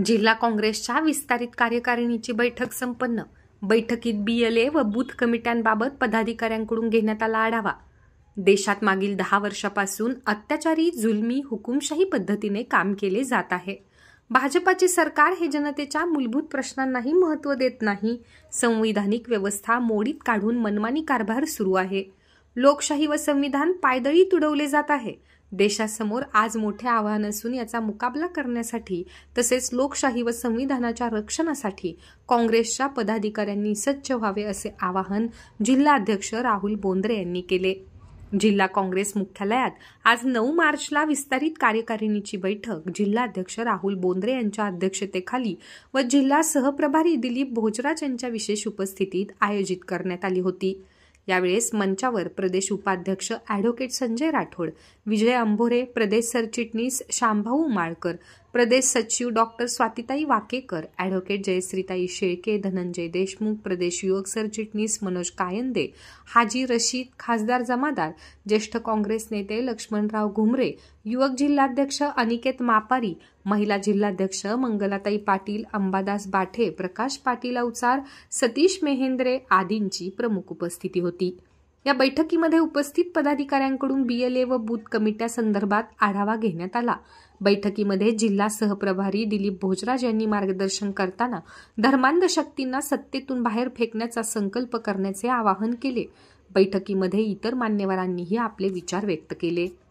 जिल्हा काँग्रेसच्या विस्तारित कार्यकारिणीची बैठक संपन्न। बैठकीत BLA व बूथ कमिट्यांबाबत पदाधिकाऱ्यांकडून घेण्यात आला आढावा। देशात मागील 10 वर्षापासून अत्याचारी, जुलमी, हुकुमशाही पद्धतीने काम केले जात आहे। भाजपाचे सरकार हे जनतेच्या मूलभूत प्रश्नांनाही महत्त्व देत नाही। संविधानिक व्यवस्था मोडीत काढून मनमानी कारभार सुरू आहे। लोकशाही व संविधान पायदळी तुडवले जात आहे। देशासमोर आज मोठे आव्हान असून याचा मुकाबला करण्यासाठी तसेच लोकशाही व संविधानाच्या रक्षणासाठी काँग्रेसच्या पदाधिकाऱ्यांनी सज्ज व्हावे असे आवाहन जिल्हाध्यक्ष राहुल बोंद्रे यांनी केले। जिल्हा काँग्रेस मुख्यालयात आज 9 मार्चला विस्तारित कार्यकारिणीची बैठक जिल्हाध्यक्ष राहुल बोंद्रे यांच्या अध्यक्षतेखाली व जिल्हा सहप्रभारी दिलीप भोजराज यांच्या विशेष उपस्थितीत आयोजित करण्यात आली होती। यावेळेस मंचावर प्रदेश उपाध्यक्ष ॲडव्होकेट संजय राठोड, विजय अंभोरे, प्रदेश सरचिटणीस शांभाऊ माळकर, प्रदेश सचिव डॉक्टर स्वातीताई वाकेकर, ॲडव्होकेट जयश्रीताई शेळके, धनंजय देशमुख, प्रदेश युवक सरचिटणीस मनोज कायंदे, हाजी रशीद, खासदार जमादार, ज्येष्ठ काँग्रेस नेते लक्ष्मणराव घुमरे, युवक जिल्हाध्यक्ष अनिकेत मापारी, महिला जिल्हाध्यक्ष मंगलाताई पाटील, अंबादास बाठे, प्रकाश पाटील अवचार, सतीश मेहेंद्रे आदींची प्रमुख उपस्थिती होती। या बैठकीमध्ये उपस्थित पदाधिकाऱ्यांकडून BLA व बूथ कमिट्या संदर्भात आढावा घेण्यात आला। बैठकीमध्ये जिल्हा सहप्रभारी दिलीप भोजराज यांनी मार्गदर्शन करताना धर्मांध शक्तींना सत्तेतून बाहेर फेकण्याचा संकल्प करण्याचे आवाहन केले। बैठकीमध्ये इतर मान्यवरांनीही आपले विचार व्यक्त केले।